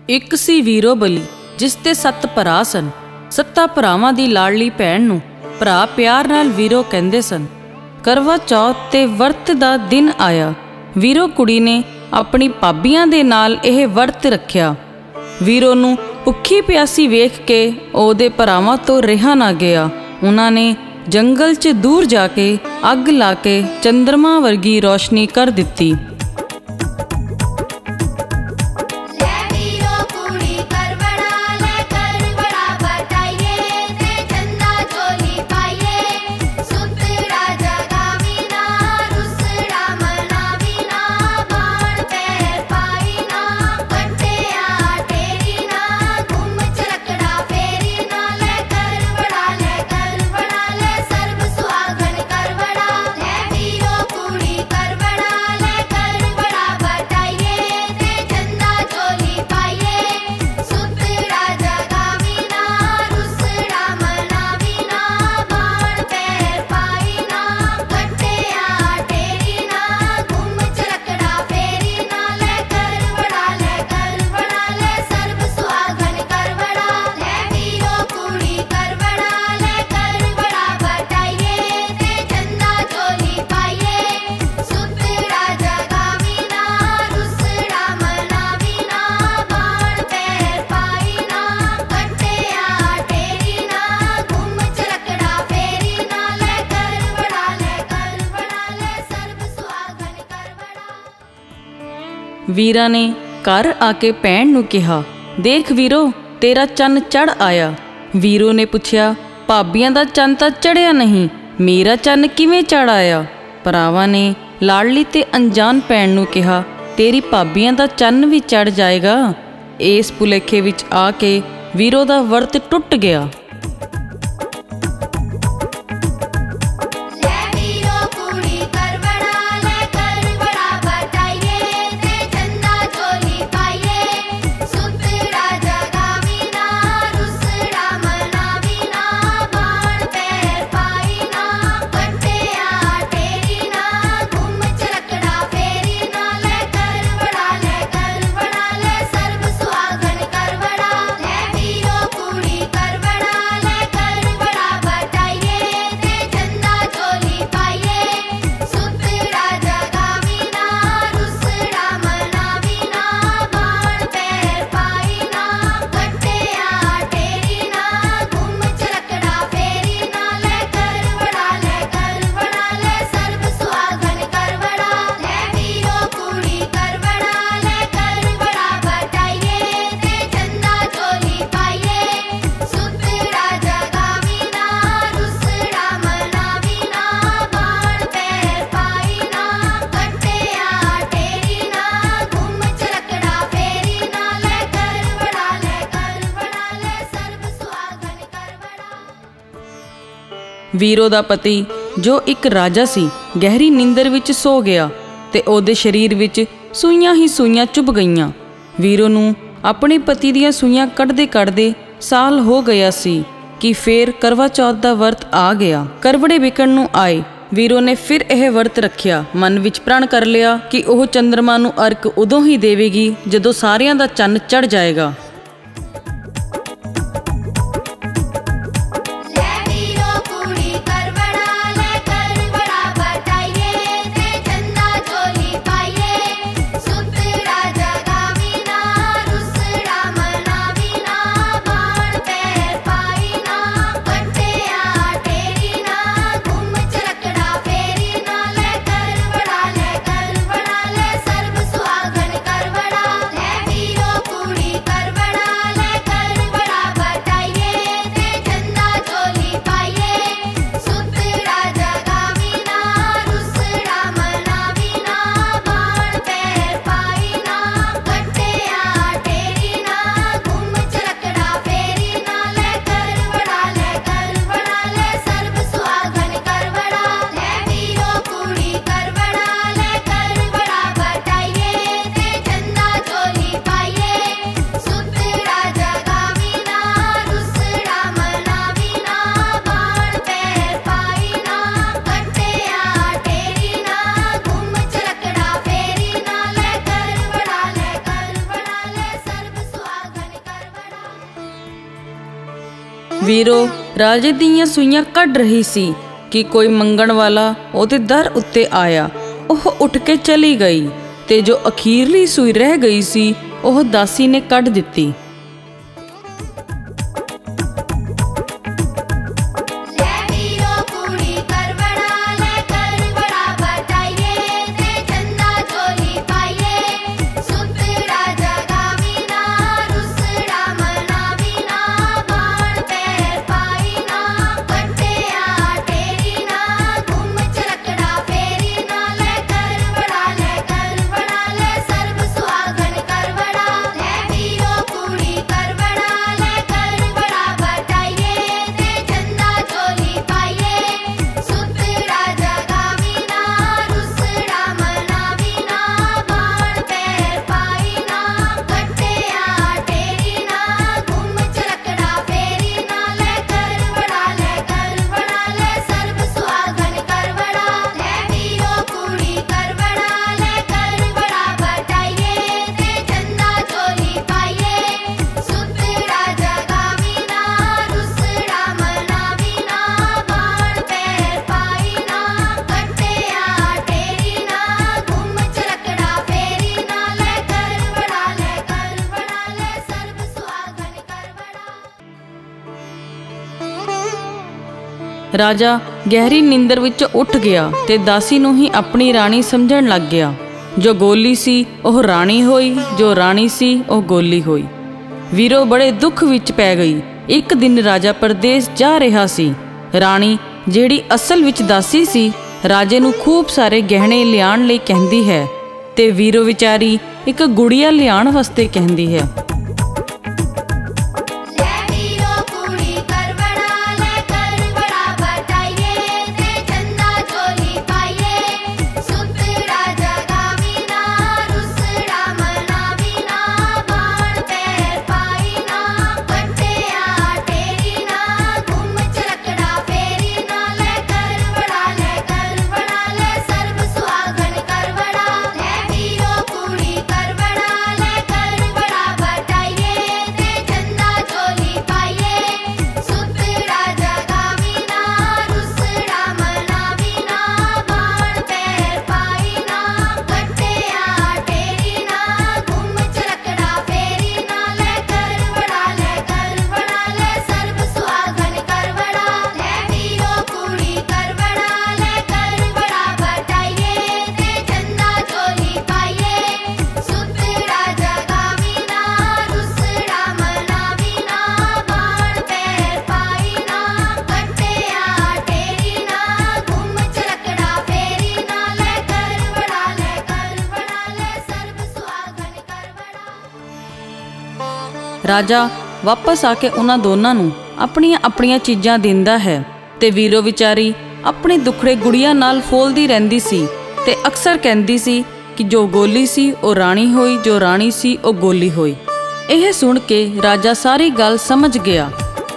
एक सी वीरो बली जिसते 7 भरा सन। 7 भरावां दी लाडली भैन नूं भरा प्यार नाल वीरो कहंदे सन। करवा चौथ ते वर्त दा दिन आया। वीरो कुड़ी ने अपनी भाबियां दे नाल यह वर्त रखिया। वीरो नूं भुखी प्यासी वेख के ओहदे भरावां तो रिहा ना गया। उन्हां ने जंगल च दूर जाके अग ला के चंद्रमा वर्गी रोशनी कर दिती। वीरा ने घर आके भैन नूं कहा, देख वीरो तेरा चन्न चढ़ आया। वीरो ने पूछया, भाबियां दा चन्न तां चढ़िया नहीं, मेरा चन्न किवें चढ़ आया? भरावां ने लाडली ते अनजान भैन नूं कहा, तेरी भाबियां दा चन्न भी चढ़ जाएगा। इस भुलेखे विच आके वीरो दा वर्त टुट गया। वीरो दा पति जो एक राजा सी गहरी नींदर विच सो गया ते ओहदे शरीर विच सूइयां ही सूइयां चुभ गईयां। वीरो नूं अपने पति दियां सूइयां कढ़दे कढ़दे साल हो गया सी कि फिर करवा चौथ दा वर्त आ गया। करवड़े विकण नूं आए। वीरो ने फिर यह वर्त रखिया। मन विच प्रण कर लिया कि ओह चंद्रमा नूं अर्क उदों ही देवेगी जदों सारियां दा चन्न चढ़ जाएगा। करवड़ा वीरो राजे दीयां सूइयां कढ़ रही सी कि कोई मंगण वाला ओहदे दर उत्ते आया। ओह उठ के चली गई ते जो अखीरली सूई रह गई सी ओह दासी ने कढ़ दित्ती। राजा गहरी नींदर विच उठ गया ते दासी नूं ही अपनी राणी समझण लग गया। जो गोली सी ओह राणी होई, जो राणी सी ओह गोली होई। वीरो बड़े दुख विच पै गई। एक दिन राजा परदेस जा रहा सी। राणी जिहड़ी असल विच दासी सी राजे नूं खूब सारे गहणे लियाण लई कहंदी है ते वीरो विचारी एक गुड़िया लियाण वास्ते कहंदी है। राजा वापस आके उन्हां दोनों नूं अपनियां अपनियां चीज़ां दिंदा है ते वीरो विचारी अपने दुखड़े गुड़िया नाल फोलदी रहिंदी सी ते अक्सर कहंदी सी कि जो गोली सी ओ राणी होई, जो राणी सी ओ गोली होई। यह सुन के राजा सारी गल समझ गया।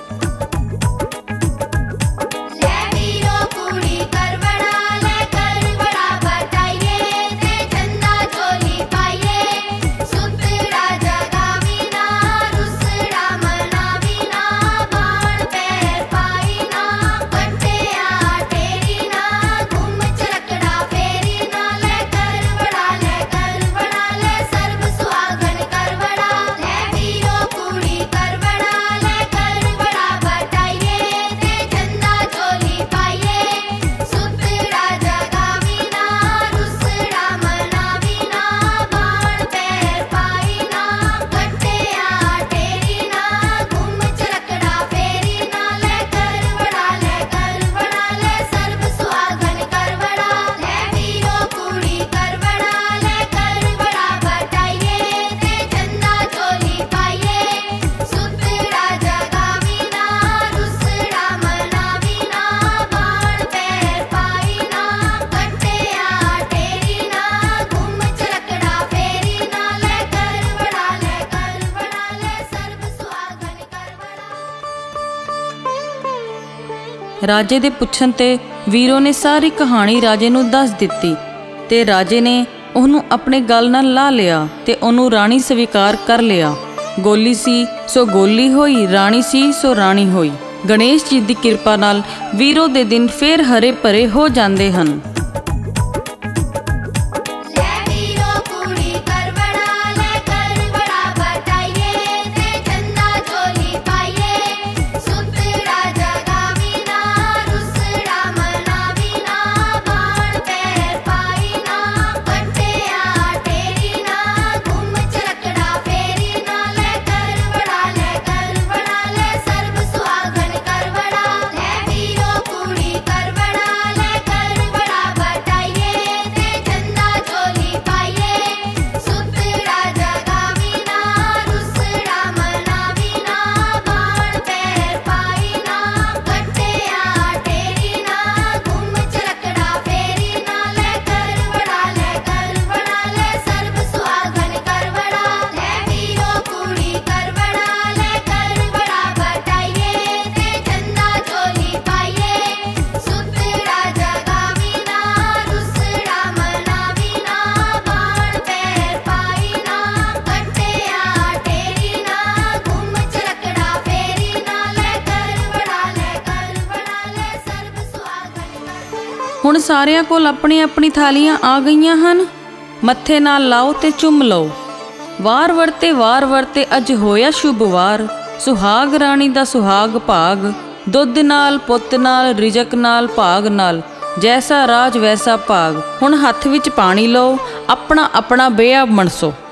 राजे दे पुछण ते वीरो ने सारी कहानी राजे नूं दस दित्ती ते राजे ने उहनूं अपने गल नाल ला लिया ते उहनूं राणी स्वीकार कर लिया। गोली सी सो गोली होई, राणी सी सो राणी होई। गणेश जी की कृपा नाल वीरों के दिन फिर हरे भरे हो जाते हैं। हुण सारिਆਂ कोल अपनी अपनी थालियां आ गईयां हन। मत्थे नाल लाओ ते चुम लो। वार वरते अज होया शुभ वार। सुहाग राणी दा सुहाग भाग। दुध नाल पुत नाल रिजक नाल भाग नाल। जैसा राज वैसा भाग। हुण हत्थ विच पानी लो, अपना अपना बेआ मनसो।